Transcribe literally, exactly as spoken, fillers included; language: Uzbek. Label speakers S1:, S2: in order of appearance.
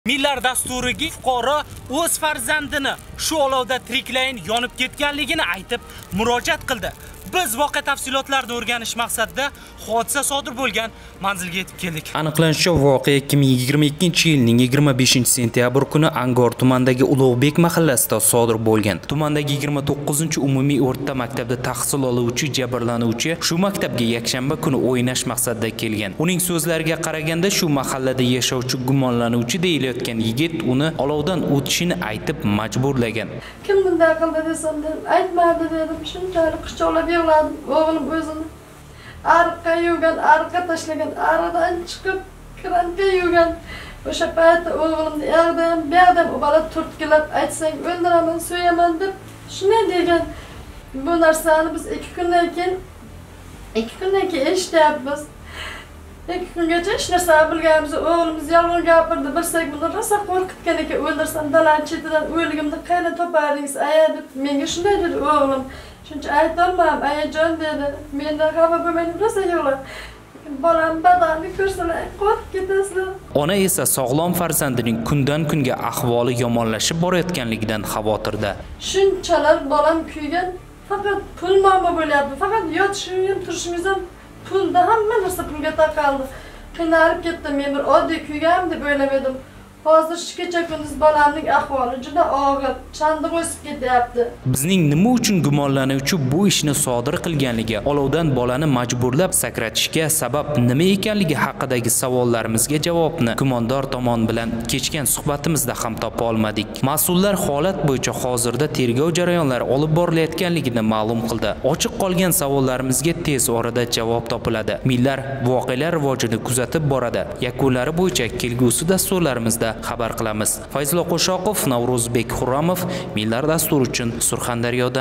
S1: Millar dasturiga fuqaro o'z farzandini shu olovda tiriklayin yonib ketganligini aytib murojaat qildi. Biz voqea tafsilotlarini o'rganish maqsadida hodisa sodir bo'lgan manzilga yetib keldik.
S2: Aniqlanishicha, voqea ikki ming yigirma ikkinchi yilning yigirma beshinchi sentyabr kuni Angor tumanidagi Ulug'bek mahallasida sodir bo'lgan. Tumandagi yigirma to'qqizinchi umumiy o'rta maktabda tahsil oluvchi jabrlanuvchi shu maktabga yakshanba kuni o'ynash maqsadida kelgan. Uning so'zlariga qaraganda, shu mahallada yashovchi gumonlanuvchi deyilayotgan yigit uni olovdan o'tishini aytib majburlagan.
S3: Kim bunday qildi desam, aytmadi dedim. Shunchalik qichoqlab yig'ladim. O'g'lim o'zini ariqqa yuvgan, ariqqa tashlagan, ariqdan chiqib kranga yuvgan. O'sha paytda o'g'limni yag'dan, buyog'dan u bola turtkilab, aytsang o'ldiraman, so'yaman deb shunday degan. Bu narsani biz ikki kundan keyin ikki kundan keyin eshityapmiz. ikki kungacha hech narsa bilganimiz, o'g'limiz yolg'on gapirdi. Bilsak buni rosa qo'rqitgan ekan, o'ldirsam dalan chetidan o'ligimni qayerdan toparingiz, aya deb menga shunday dedi o'g'lim. Shuncha aytolmam, ayajon dedi. Mendan xafa bo'lmang, rosa yig'lab. Bolam badanini ko'rsalar, qo'rqib ketasizlar.
S2: Ona esa sog'lom farzandining kundan kunga ahvoli yomonlashib borayotganligidan xavotirda.
S3: Shunchalar bolam kuygan, faqat pul muammo bo'lyapti. Faqat yotishim ham turishimiz ham pulda, hamma narsa pulga taqaldi. Qiynalib ketdim, men bir oddiy kuygan deb o'ylab edim. Hozir shu kecha kunduz bolamning ahvoli juda og'ir, chandiq o'sib ketyapti.
S2: Bizning nima uchun gumonlanuvchi bu ishni sodir qilganligi, olovdan bolani majburlab sakratishga sabab nima ekanligi haqidagi savollarimizga javobni gumondor tomon bilan kechgan suhbatimizda ham topa olmadik. Mas'ullar holat bo'yicha hozirda tergov jarayonlari olib borilayotganligini ma'lum qildi. Ochiq qolgan savollarimizga tez orada javob topiladi. Millar voqealar rivojini kuzatib boradi. Yakunlari bo'yicha kelgusi dasturlarimizda xabar qilamiz. Fayzullo Qo'shoqov, Navruzbek Xurramov, Millar dasturi uchun Surxondaryodan.